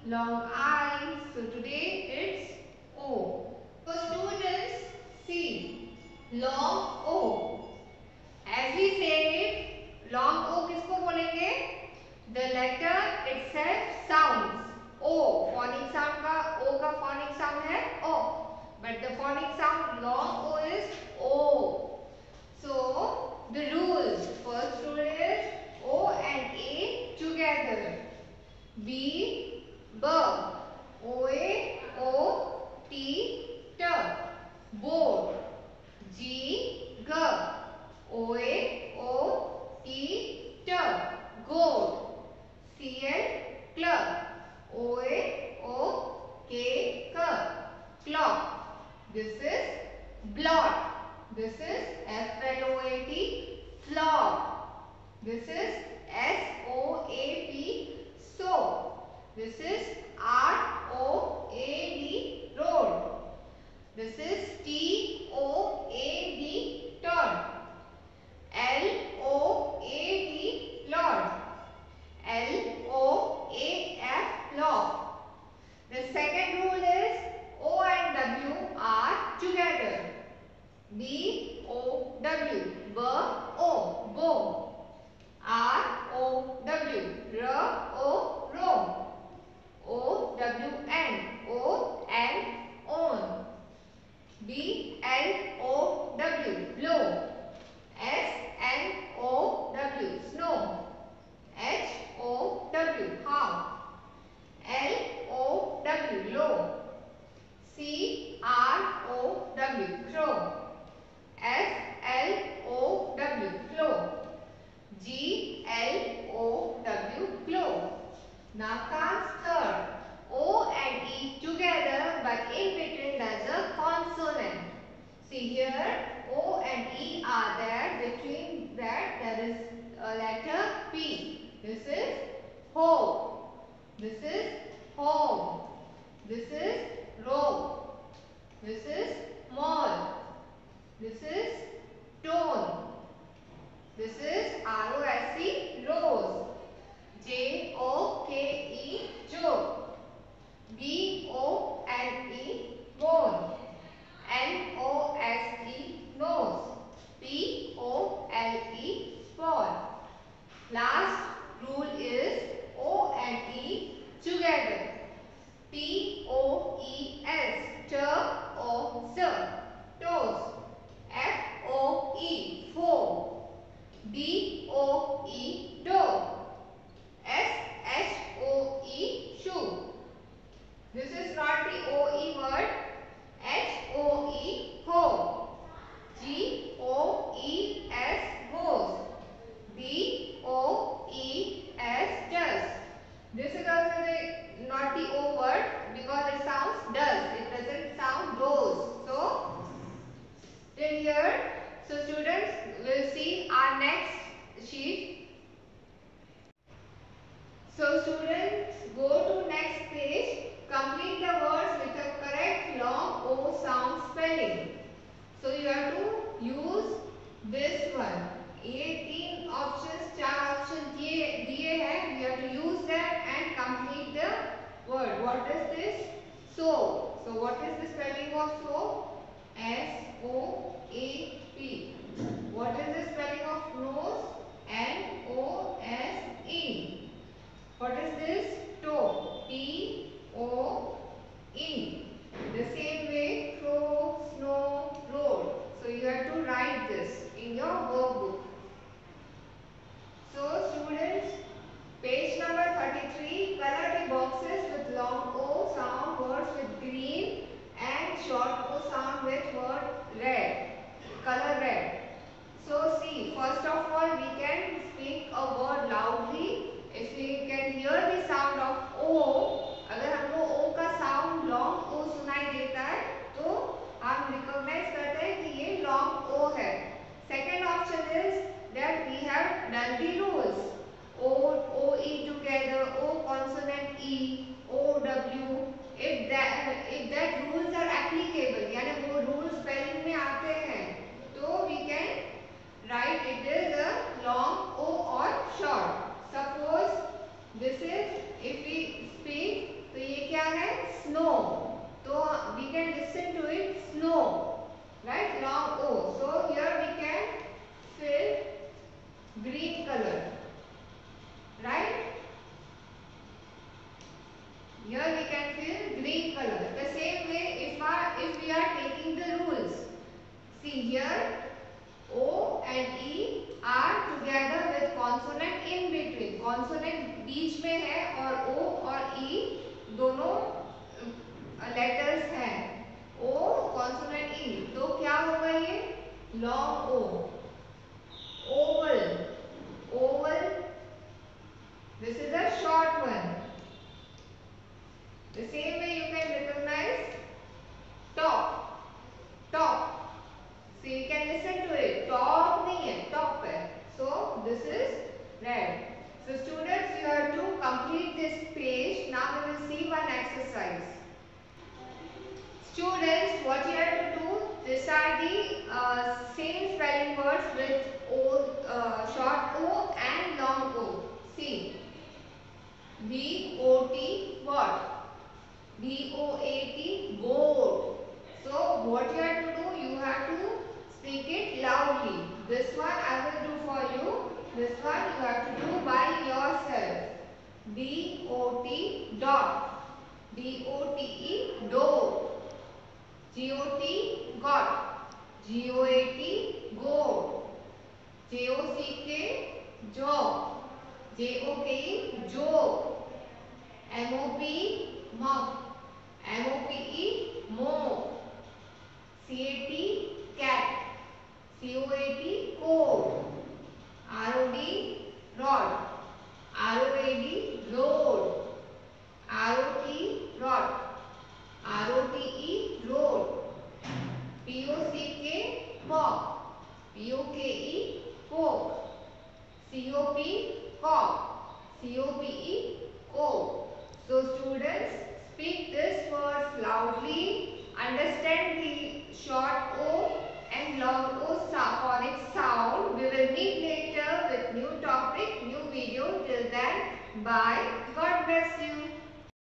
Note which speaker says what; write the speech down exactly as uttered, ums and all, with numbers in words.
Speaker 1: long I. So today it's O. So students, see long O. As we say it, long O किसको बोलेंगे? The letter itself sounds. O phonic sound का O का phonic sound है O. But the phonic sound long O is O. So the rules. First rule is O and A together. B, B, O A O T T, boat. G, G, O A O T T, goat. C L, club. O A O K, K, clock. This is blot. This is F L O A T, flop. This is S O A P, soap. This is R O A D, road. This is T O A D, turn. L O A D, Lord. L O A F, lock. The second rule is O and W are together. B O W, B O, bow. R O W, R O, row. O W N, O and on. B L O W, blow. S N O W, snow. H O W, how. L O W, low. C R O W, crow. F L O W, flow. G L O W, glow. Now comes third. O and E together, but in between there's a consonant. See here, O and E are there. Between that there is a letter P. This is hope. This is home. This is rope. This is mall. This is tone. This is R O S E, rose. J O K E, joke. B O N E, bone. N O S E, nose. P O L E, spot. Last rule is O and E together. T O E S, T O S, toes. F consonant in between, consonant बीच में है और ओ और ई दोनों letters हैं, ओ consonant ई, तो क्या होगा ये long O. Oval, oval, this is a short one. The same way you can recognize top, top. So you can listen to it. Top नहीं है, top है. So this is red. So students, you have to complete this page. Now we will see one exercise. Students, what you have to do? These are the uh, same spelling words with O, uh, short O and long O. See, B O T, what? B O A T, boat. So what you have to do? You have to speak it loudly. This one I will do for you. This one you have to do by yourself. B O T dot. D O T E, dot. G O T, got. G O A T, goat. J O C K, job. J O K E, joke. M O P, mop. M O P E, mop. C A T, cat. C O A T, coat. R O D, rod. R O A D, road. R O T, rod. R O T E, road.